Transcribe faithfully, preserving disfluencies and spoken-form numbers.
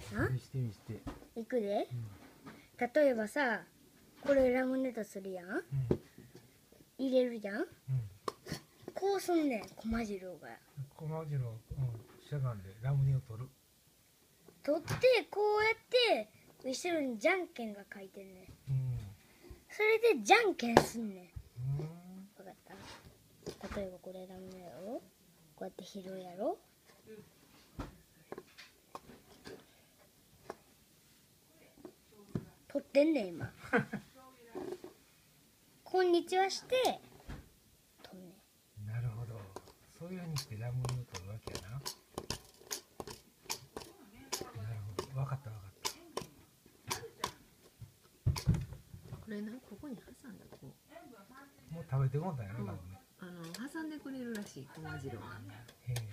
見して見して。 いくで、 うん、 例えばさ、これラムネとするやん、うん、入れるじゃん、うん、こうすんねん、コマジロが。 コマジロ、うん、しゃがんでラムネを取る。 取ってこうやって後ろにじゃんけんが書いてんねん、うん、それでじゃんけんすんねん、うん、分かった。例えばこれラムネやろ、こうやって拾うやろ、取ってんねん今こんにちはして取んねん。なるほど、そういうふうにしてラムネを取るわけやな。なるほど、分かった分かった。 これな、ここに挟んだこうもう食べてもんだよね、うん、 あの挟んでくれるらしい、コマジロが。へえ。